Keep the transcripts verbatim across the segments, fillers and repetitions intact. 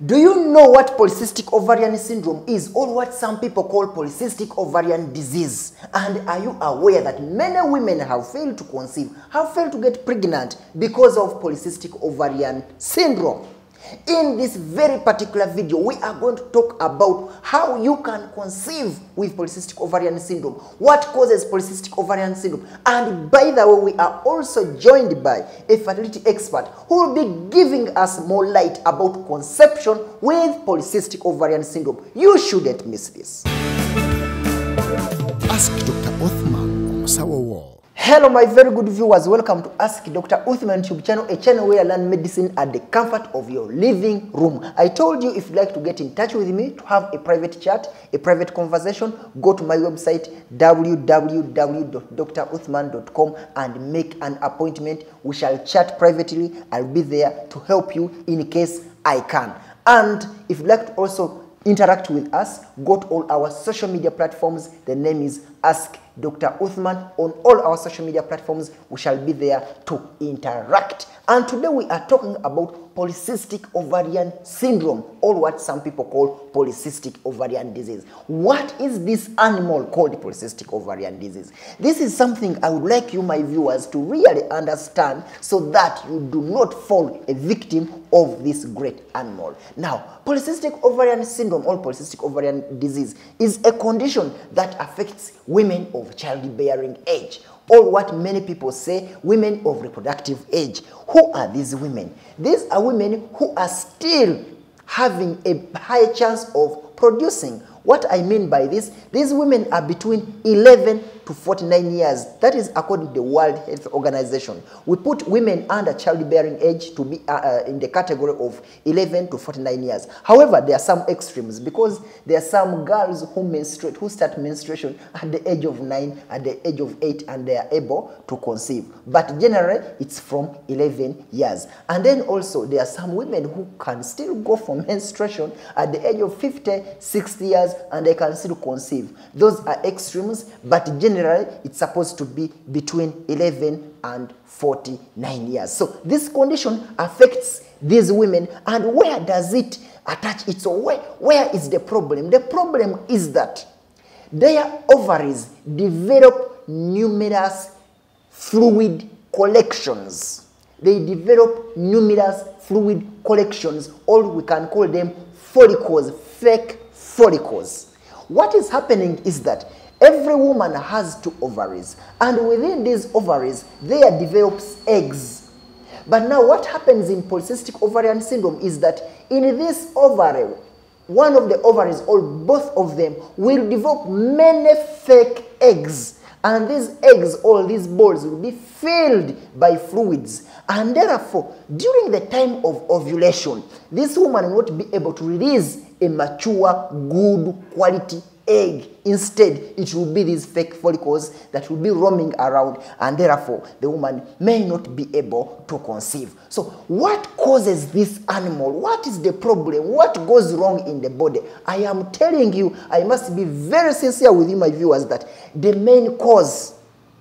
Do you know what polycystic ovarian syndrome is, or what some people call polycystic ovarian disease? And are you aware that many women have failed to conceive, have failed to get pregnant because of polycystic ovarian syndrome? In this very particular video, we are going to talk about how you can conceive with polycystic ovarian syndrome, what causes polycystic ovarian syndrome, and by the way, we are also joined by a fertility expert who will be giving us more light about conception with polycystic ovarian syndrome. You shouldn't miss this. Ask Doctor Othman on Sawa Wall. Hello my very good viewers, welcome to Ask Doctor Uthman YouTube channel, a channel where I learn medicine at the comfort of your living room. I told you if you'd like to get in touch with me, to have a private chat, a private conversation, go to my website w w w dot dr uthman dot com and make an appointment. We shall chat privately. I'll be there to help you in case I can. And if you'd like to also interact with us, go to all our social media platforms. The name is Ask Doctor Uthman. On all our social media platforms, we shall be there to interact. And today we are talking about polycystic ovarian syndrome, or what some people call polycystic ovarian disease. What is this animal called polycystic ovarian disease? This is something I would like you, my viewers, to really understand so that you do not fall a victim of this great animal. Now, polycystic ovarian syndrome or polycystic ovarian disease is a condition that affects women of childbearing age, or what many people say, women of reproductive age. Who are these women? These are women who are still having a high chance of producing. What I mean by this, these women are between eleven to forty-nine years. That is according to the World Health Organization. We put women under childbearing age to be uh, uh, in the category of eleven to forty-nine years. However, there are some extremes, because there are some girls who menstruate, who start menstruation at the age of nine, at the age of eight, and they are able to conceive. But generally, it's from eleven years. And then also, there are some women who can still go for menstruation at the age of fifty, sixty years, and they can still conceive. Those are extremes, but generally it's supposed to be between eleven and forty-nine years. So this condition affects these women. And where does it attach it? So where, where is the problem? The problem is that their ovaries develop numerous fluid collections. They develop numerous fluid collections, or we can call them follicles, fake follicles. What is happening is that every woman has two ovaries, and within these ovaries there develops eggs. But now what happens in polycystic ovarian syndrome is that in this ovary, one of the ovaries or both of them will develop many fake eggs, and these eggs or these balls will be filled by fluids. And therefore, during the time of ovulation, this woman will not be able to release a mature, good quality egg. Instead, it will be these fake follicles that will be roaming around, and therefore the woman may not be able to conceive. So what causes this animal? What is the problem? What goes wrong in the body? I am telling you, I must be very sincere with you, my viewers, that the main cause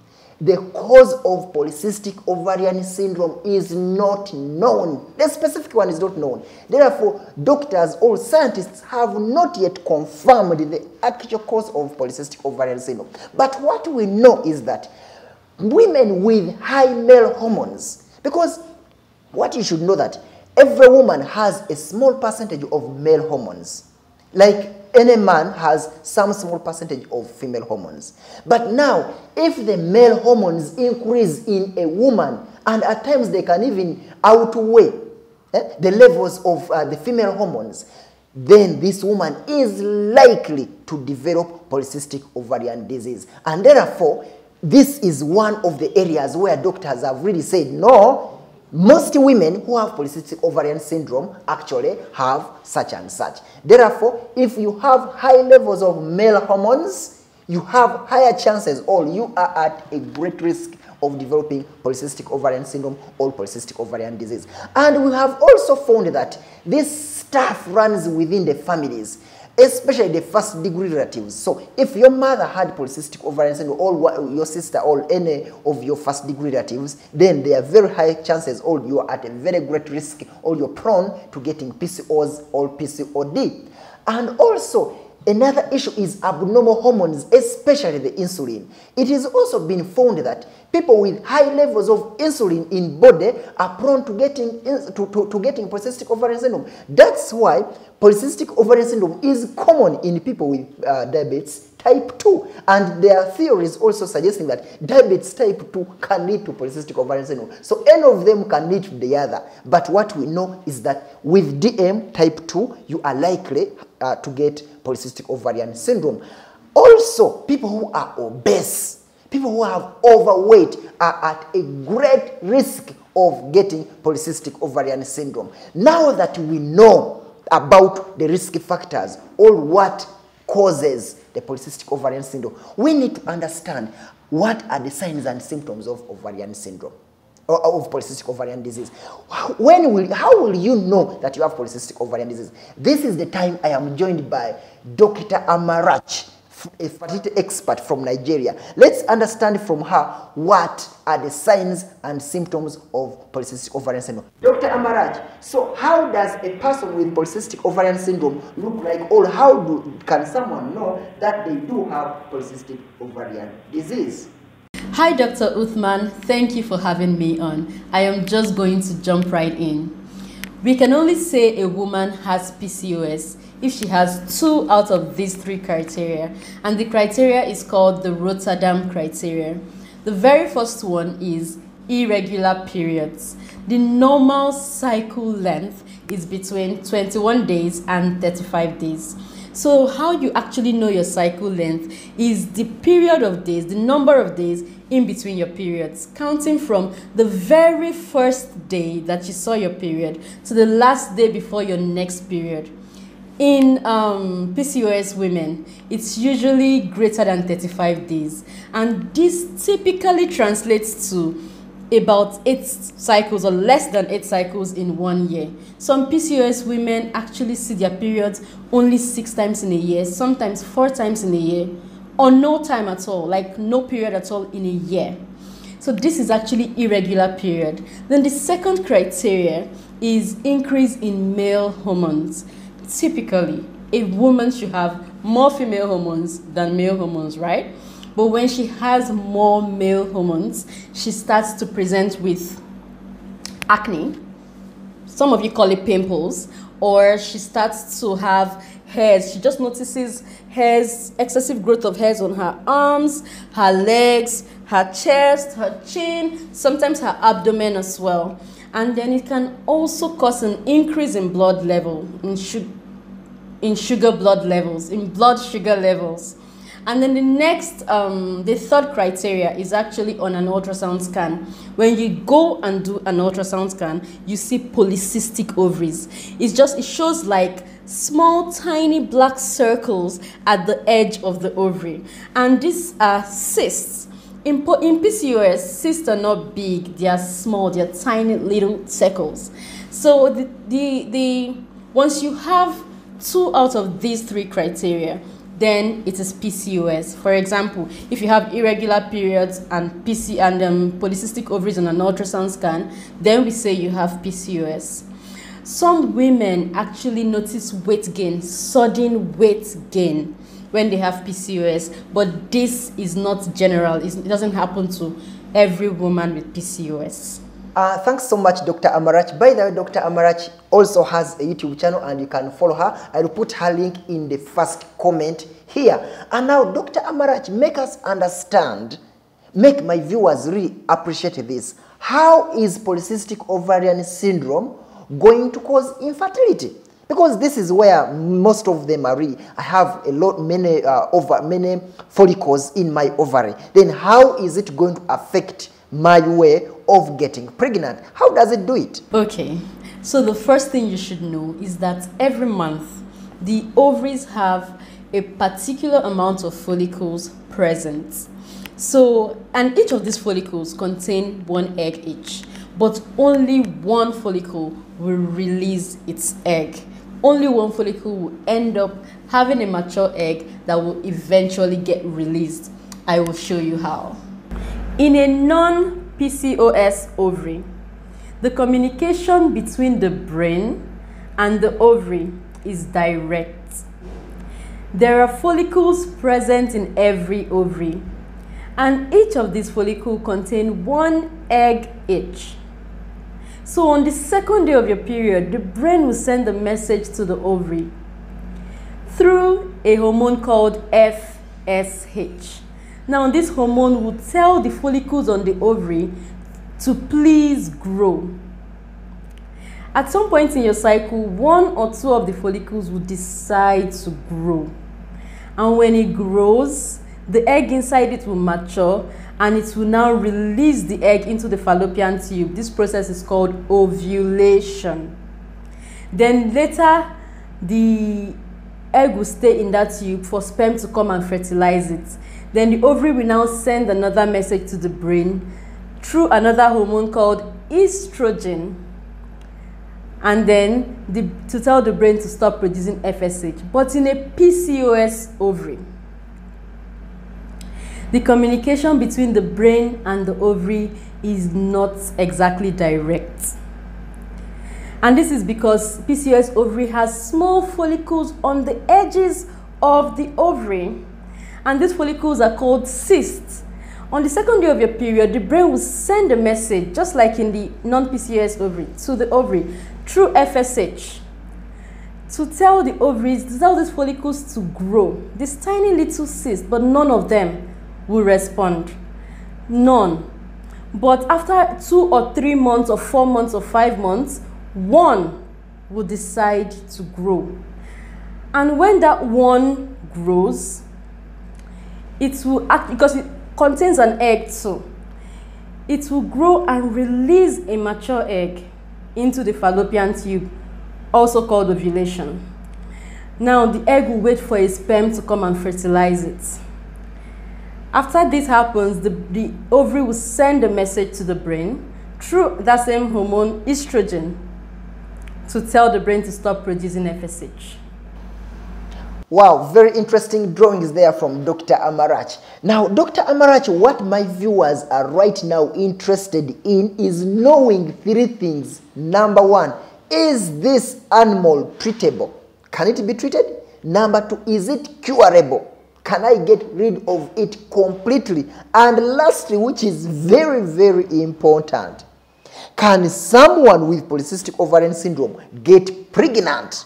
The cause of polycystic ovarian syndrome is not known. The specific one is not known. Therefore, doctors or scientists have not yet confirmed the actual cause of polycystic ovarian syndrome. But what we know is that women with high male hormones, because what you should know that every woman has a small percentage of male hormones. Like any man has some small percentage of female hormones. But now, if the male hormones increase in a woman, and at times they can even outweigh eh, the levels of uh, the female hormones, then this woman is likely to develop polycystic ovarian disease. And therefore, this is one of the areas where doctors have really said, no, most women who have polycystic ovarian syndrome actually have such and such. Therefore, if you have high levels of male hormones, you have higher chances, or you are at a great risk of developing polycystic ovarian syndrome or polycystic ovarian disease. And we have also found that this stuff runs within the families. especially the first degree relatives. So if your mother had polycystic ovarian syndrome, or your sister, or any of your first degree relatives, then there are very high chances, or you are at a very great risk, or you're prone to getting P C O S or P C O D. And also, another issue is abnormal hormones, especially the insulin. It has also been found that people with high levels of insulin in body are prone to getting to, to, to getting polycystic ovarian syndrome. That's why polycystic ovarian syndrome is common in people with uh, diabetes type two. And there are theories also suggesting that diabetes type two can lead to polycystic ovarian syndrome. So any of them can lead to the other. But what we know is that with D M type two, you are likely uh, to get polycystic ovarian syndrome. Also, people who are obese, people who have overweight are at a great risk of getting polycystic ovarian syndrome. Now that we know about the risk factors or what causes the polycystic ovarian syndrome, we need to understand what are the signs and symptoms of ovarian syndrome, or of polycystic ovarian disease. When will, how will you know that you have polycystic ovarian disease? This is the time I am joined by Doctor Amarachi, a fertility expert from Nigeria. Let's understand from her what are the signs and symptoms of polycystic ovarian syndrome. Doctor Amarachi, so how does a person with polycystic ovarian syndrome look like, or how do, can someone know that they do have polycystic ovarian disease? Hi, Doctor Uthman. Thank you for having me on. I am just going to jump right in. We can only say a woman has P C O S if she has two out of these three criteria, and the criteria is called the Rotterdam criteria. The very first one is irregular periods. The normal cycle length is between twenty-one days and thirty-five days. So how you actually know your cycle length is the period of days, the number of days in between your periods, counting from the very first day that you saw your period to the last day before your next period. In um, P C O S women, it's usually greater than thirty-five days, and this typically translates to about eight cycles or less than eight cycles in one year. Some P C O S women actually see their periods only six times in a year, sometimes four times in a year, or no time at all, like no period at all in a year. So this is actually irregular period. Then the second criteria is increase in male hormones. Typically, a woman should have more female hormones than male hormones, right? But when she has more male hormones, she starts to present with acne. Some of you call it pimples. Or she starts to have hairs. She just notices hairs, excessive growth of hairs on her arms, her legs, her chest, her chin, sometimes her abdomen as well. And then it can also cause an increase in blood level, in, su in sugar blood levels, in blood sugar levels. And then the next, um, the third criteria is actually on an ultrasound scan. When you go and do an ultrasound scan, you see polycystic ovaries. It's just, it shows like small, tiny black circles at the edge of the ovary. And these are cysts. In, in P C O S, cysts are not big, they are small, they are tiny little circles. So the, the, the, once you have two out of these three criteria, then it is P C O S. For example, if you have irregular periods and P C and um, polycystic ovaries on an ultrasound scan, then we say you have P C O S. Some women actually notice weight gain, sudden weight gain when they have P C O S, but this is not general. It doesn't happen to every woman with P C O S. Uh, thanks so much, Doctor Amarachi. By the way, Doctor Amarachi also has a YouTube channel and you can follow her. I will put her link in the first comment here. And now, Doctor Amarachi, make us understand, make my viewers really appreciate this. How is polycystic ovarian syndrome going to cause infertility? Because this is where most of them are really, I have a lot, many, uh, over, many follicles in my ovary. Then how is it going to affect my way of getting pregnant? How does it do it? Okay, so the first thing you should know is that every month the ovaries have a particular amount of follicles present. So, and each of these follicles contain one egg each, but only one follicle will release its egg. only one follicle will end up having a mature egg that will eventually get released. I will show you how. In a non-P C O S ovary, the communication between the brain and the ovary is direct. There are follicles present in every ovary, and each of these follicles contain one egg each. So on the second day of your period, the brain will send a message to the ovary through a hormone called F S H. Now this hormone will tell the follicles on the ovary to please grow. At some point in your cycle, one or two of the follicles will decide to grow. And when it grows, the egg inside it will mature and it will now release the egg into the fallopian tube. This process is called ovulation. Then later, the egg will stay in that tube for sperm to come and fertilize it. Then the ovary will now send another message to the brain through another hormone called estrogen, and then the, to tell the brain to stop producing F S H. But in a P C O S ovary, the communication between the brain and the ovary is not exactly direct. And this is because P C O S ovary has small follicles on the edges of the ovary, and these follicles are called cysts. On the second day of your period, the brain will send a message, just like in the non-P C O S ovary, to the ovary through F S H to tell the ovaries, to tell these follicles to grow. This tiny little cyst, but none of them will respond. None. But after two or three months or four months or five months, one will decide to grow. And when that one grows, it will act, because it contains an egg too, it will grow and release a mature egg into the fallopian tube, also called ovulation. Now the egg will wait for a sperm to come and fertilize it. After this happens, the, the ovary will send a message to the brain through that same hormone estrogen to tell the brain to stop producing F S H. Wow, very interesting drawings there from Doctor Amarachi. Now, Doctor Amarachi, what my viewers are right now interested in is knowing three things. Number one, is this animal treatable? Can it be treated? Number two, is it curable? Can I get rid of it completely? And lastly, which is very, very important, can someone with polycystic ovarian syndrome get pregnant?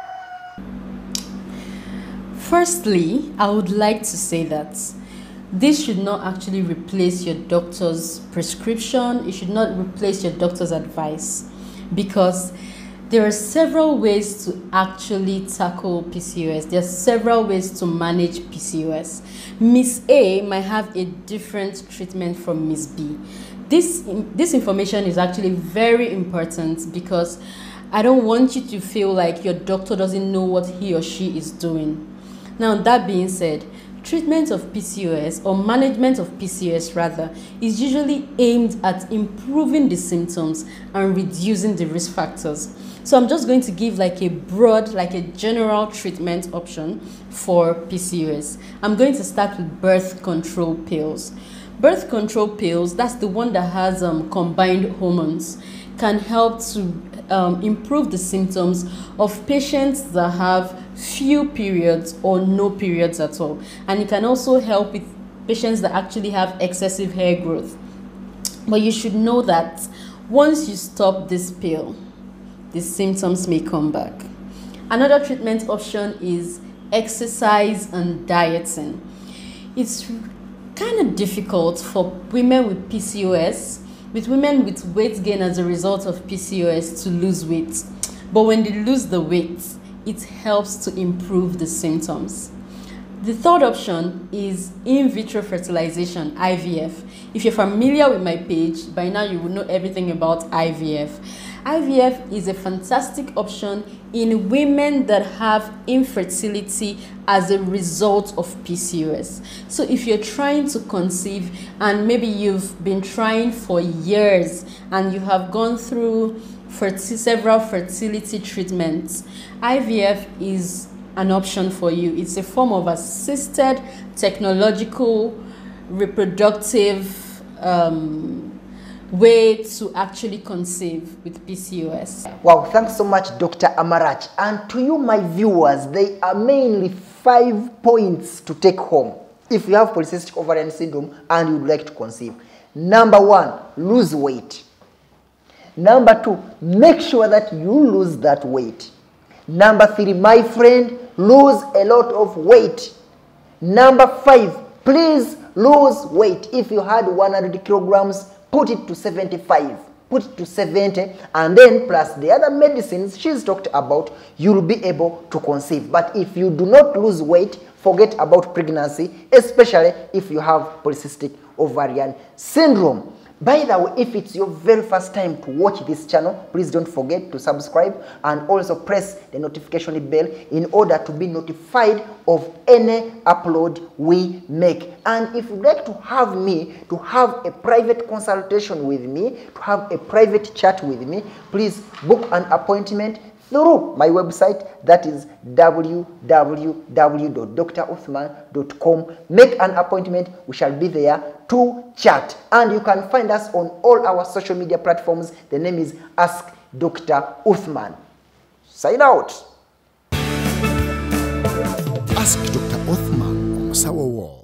Firstly, I would like to say that this should not actually replace your doctor's prescription. It should not replace your doctor's advice, because there are several ways to actually tackle P C O S. There are several ways to manage P C O S. Miss A might have a different treatment from Miss B. This, this information is actually very important, because I don't want you to feel like your doctor doesn't know what he or she is doing. Now, that being said, treatment of P C O S, or management of P C O S rather, is usually aimed at improving the symptoms and reducing the risk factors. So I'm just going to give like a broad, like a general treatment option for P C O S. I'm going to start with birth control pills. Birth control pills, that's the one that has um, combined hormones, can help to um, improve the symptoms of patients that have few periods or no periods at all. And it can also help with patients that actually have excessive hair growth. But you should know that once you stop this pill, the symptoms may come back. Another treatment option is exercise and dieting. It's kind of difficult for women with P C O S, with women with weight gain as a result of P C O S, to lose weight. But when they lose the weight, it helps to improve the symptoms. The third option is in vitro fertilization, I V F. If you're familiar with my page, by now you will know everything about I V F. I V F is a fantastic option in women that have infertility as a result of P C O S. So if you're trying to conceive and maybe you've been trying for years and you have gone through ferti- several fertility treatments, I V F is an option for you. It's a form of assisted technological reproductive um, way to actually conceive with P C O S. Wow, thanks so much, Doctor Amarachi. And to you, my viewers, there are mainly five points to take home if you have polycystic ovarian syndrome and you would like to conceive. Number one, lose weight. Number two, make sure that you lose that weight. Number three, my friend, lose a lot of weight. Number five, please lose weight. If you had one hundred kilograms, put it to seventy-five, put it to seventy, and then plus the other medicines she's talked about, you'll be able to conceive. But if you do not lose weight, forget about pregnancy, especially if you have polycystic ovarian syndrome. By the way, if it's your very first time to watch this channel, please don't forget to subscribe and also press the notification bell in order to be notified of any upload we make. And if you'd like to have me, to have a private consultation with me, to have a private chat with me, please book an appointment through my website, that is w w w dot dr uthman dot com. Make an appointment, we shall be there to chat. And you can find us on all our social media platforms. The name is Ask Doctor Uthman. Sign out. Ask Doctor Uthman on Sawa Wall.